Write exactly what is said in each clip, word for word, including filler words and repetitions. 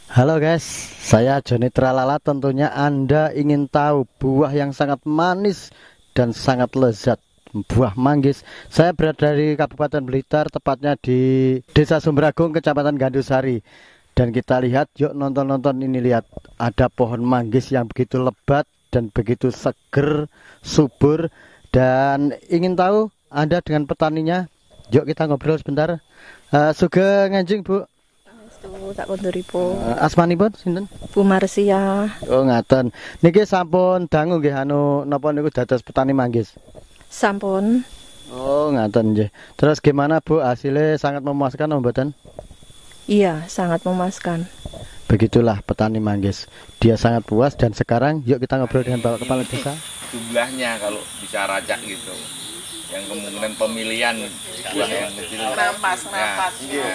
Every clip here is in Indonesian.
Halo guys, saya Joni Tralala. Tentunya Anda ingin tahu buah yang sangat manis dan sangat lezat, buah manggis. Saya berada di Kabupaten Blitar, tepatnya di Desa Sumberagung, Kecamatan Gandusari. Dan kita lihat, yuk nonton-nonton ini, lihat. Ada pohon manggis yang begitu lebat dan begitu seger, subur. Dan ingin tahu Anda dengan petaninya? Yuk kita ngobrol sebentar. Uh, Sugeng Nganjing, Bu. Tuh, tak konduripun. Uh, asmanipun sinten? Bu Marsia. Oh ngaten. Niki sampun dangu nggih anu napa niku dados petani manggis. Sampun. Oh ngaten nggih. Terus gimana Bu, hasilnya sangat memuaskan apa mboten? Iya, sangat memuaskan. Begitulah petani manggis. Dia sangat puas. Dan sekarang yuk kita ngobrol dengan Bapak Kepala Desa. Jumlahnya kalau bisa racak gitu, yang kemungkinan pemilihan buah yang kecil Rampas, rampas,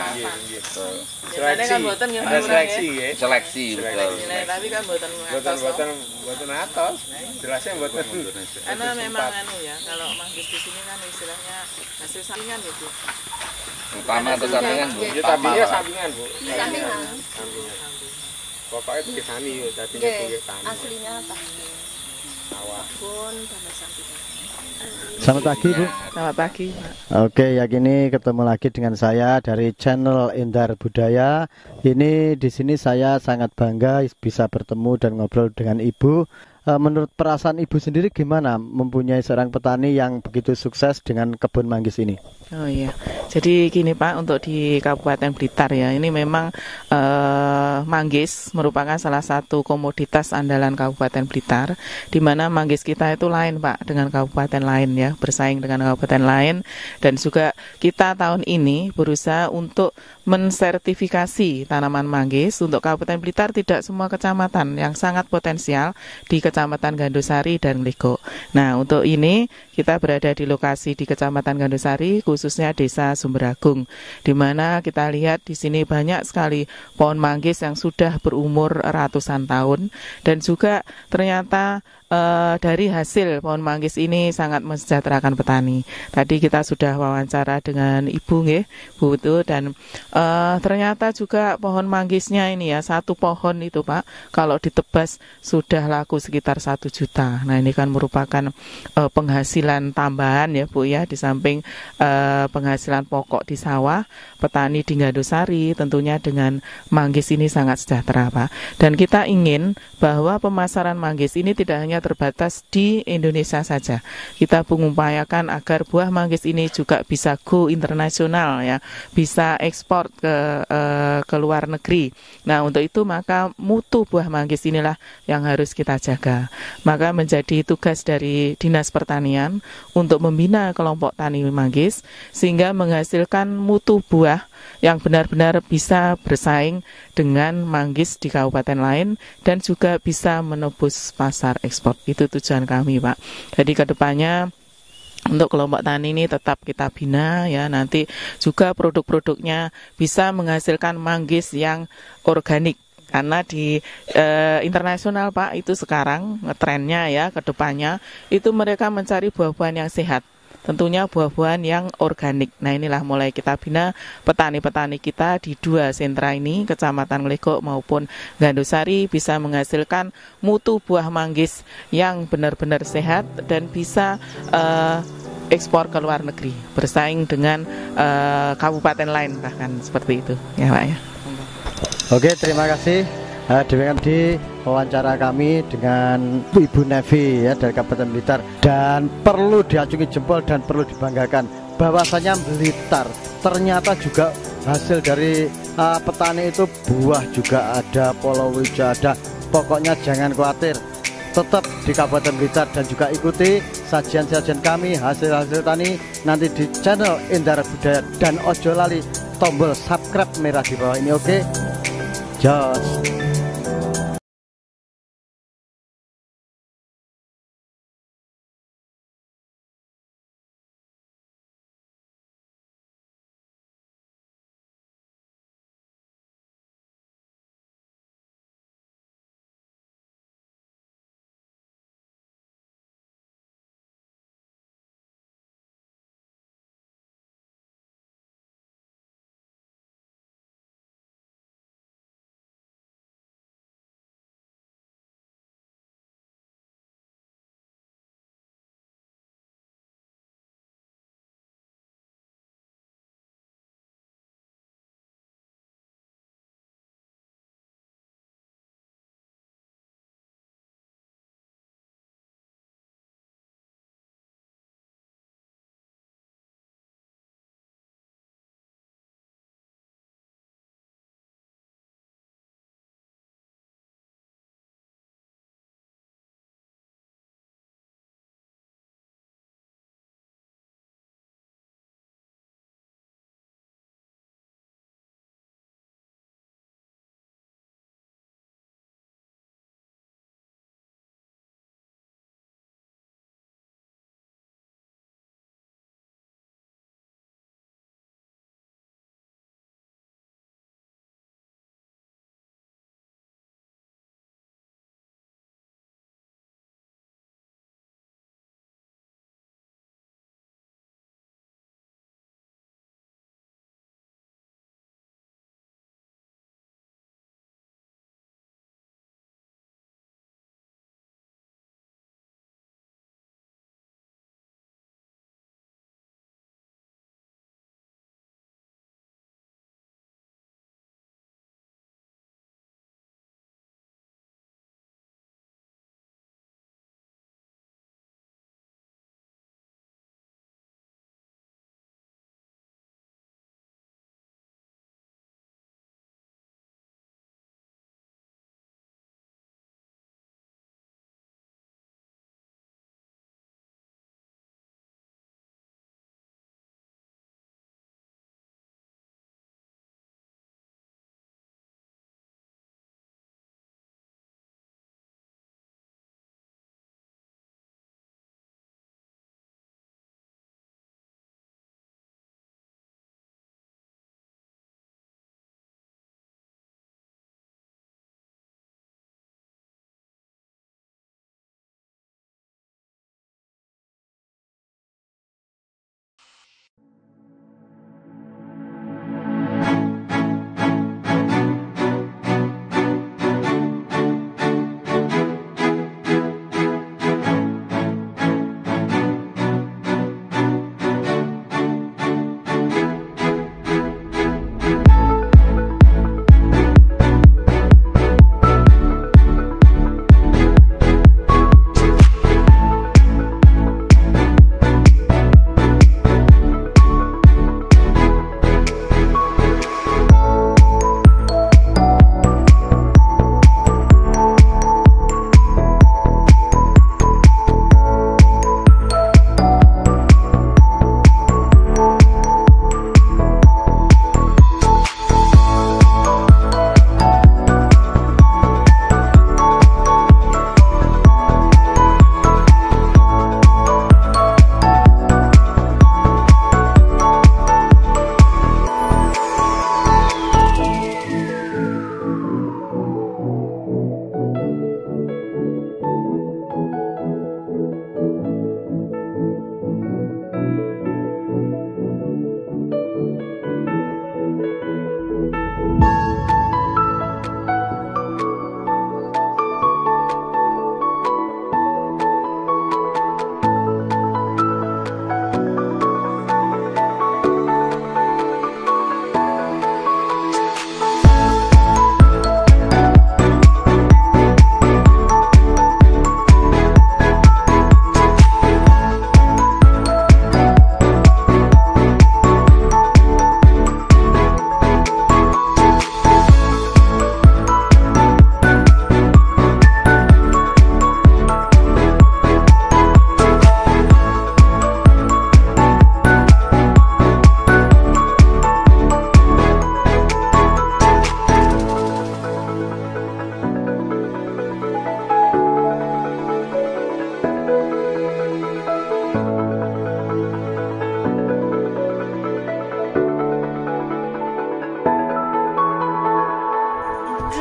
seleksi kan buatan yang ada kurang seleksi ya. ya seleksi betul Nilai, tapi kan buatan buatan atas buatan toh. buatan atas jelasnya buatan Karena memang anu ya, kalau manggis di sini kan istilahnya hasil sampingan gitu. utama atau sampingan Bu? ya Utama tadinya lah. sampingan Bu Sampingan. sampingan pokoknya itu tani tadinya Oke, itu tani aslinya apa? sawah Pun tambah sampingan. Selamat pagi Bu. Selamat pagi. Oke, ya gini ketemu lagi dengan saya dari channel Indar Budaya. Ini di sini saya sangat bangga bisa bertemu dan ngobrol dengan Ibu. E, menurut perasaan Ibu sendiri gimana mempunyai seorang petani yang begitu sukses dengan kebun manggis ini? Oh iya, jadi gini Pak, untuk di Kabupaten Blitar ya, ini memang eh, manggis merupakan salah satu komoditas andalan Kabupaten Blitar, di mana manggis kita itu lain Pak dengan kabupaten lain ya, bersaing dengan kabupaten lain, dan juga kita tahun ini berusaha untuk mensertifikasi tanaman manggis untuk Kabupaten Blitar. Tidak semua kecamatan yang sangat potensial di Kecamatan Gandusari dan Lego. Nah, untuk ini kita berada di lokasi di Kecamatan Gandusari, khususnya Desa Sumberagung, di mana kita lihat di sini banyak sekali pohon manggis yang sudah berumur ratusan tahun, dan juga ternyata Uh, dari hasil pohon manggis ini sangat mensejahterakan petani. Tadi kita sudah wawancara dengan Ibu nggih, Bu itu, dan uh, ternyata juga pohon manggisnya ini ya, satu pohon itu Pak, kalau ditebas sudah laku sekitar satu juta. Nah, ini kan merupakan uh, penghasilan tambahan ya Bu ya, di samping uh, penghasilan pokok di sawah, petani di Gandusari tentunya dengan manggis ini sangat sejahtera Pak. Dan kita ingin bahwa pemasaran manggis ini tidak hanya terbatas di Indonesia saja. Kita mengupayakan agar buah manggis ini juga bisa go internasional ya, bisa ekspor ke eh, ke luar negeri. Nah, untuk itu maka mutu buah manggis inilah yang harus kita jaga. Maka menjadi tugas dari Dinas Pertanian untuk membina kelompok tani manggis sehingga menghasilkan mutu buah yang benar-benar bisa bersaing dengan manggis di kabupaten lain dan juga bisa menembus pasar ekspor. Itu tujuan kami Pak. Jadi kedepannya untuk kelompok tani ini tetap kita bina ya, nanti juga produk-produknya bisa menghasilkan manggis yang organik. Karena di eh, internasional Pak itu sekarang ngetrennya ya, kedepannya itu mereka mencari buah-buahan yang sehat. Tentunya buah-buahan yang organik. Nah, inilah mulai kita bina petani-petani kita di dua sentra ini, Kecamatan Nglegok maupun Gandusari, bisa menghasilkan mutu buah manggis yang benar-benar sehat dan bisa uh, ekspor ke luar negeri, bersaing dengan uh, kabupaten lain bahkan seperti itu. Ya Pak ya. Oke, terima kasih. Uh, demikian di wawancara kami dengan Ibu Nevi ya dari Kabupaten Blitar, dan perlu diacungi jempol dan perlu dibanggakan bahwasanya Blitar ternyata juga hasil dari uh, petani itu buah juga ada, palawija ada, pokoknya jangan khawatir, tetap di Kabupaten Blitar dan juga ikuti sajian-sajian kami hasil-hasil tani nanti di channel Indar Budaya, dan ojo lali tombol subscribe merah di bawah ini. Oke, jos.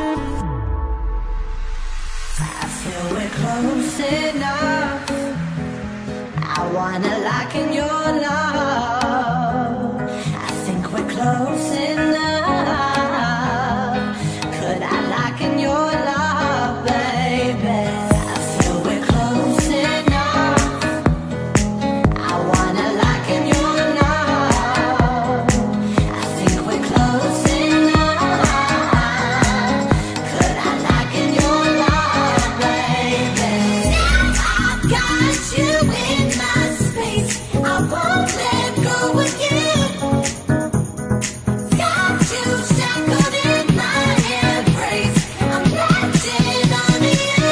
I feel we're close enough. I wanna lock in your love. I think we're close enough. Could I lock in your love, baby? I feel we're close enough. I wanna lock in your love. I think we're close enough. Could I lock in your love, baby? Now I've got you in my space. I won't let go again. Got you shackled in my embrace. I'm latching on to you.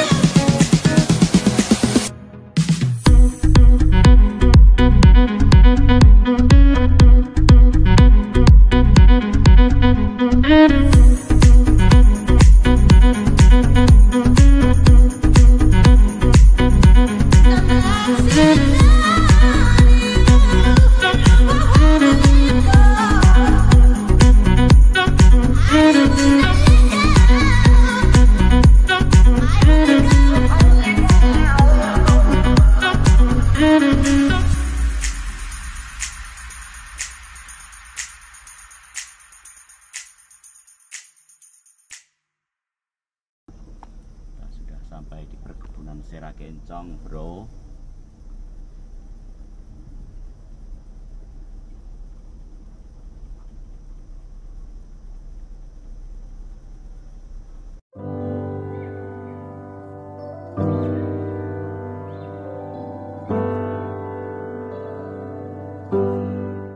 Kita sudah sampai di perkebunan Sera Kencong, bro.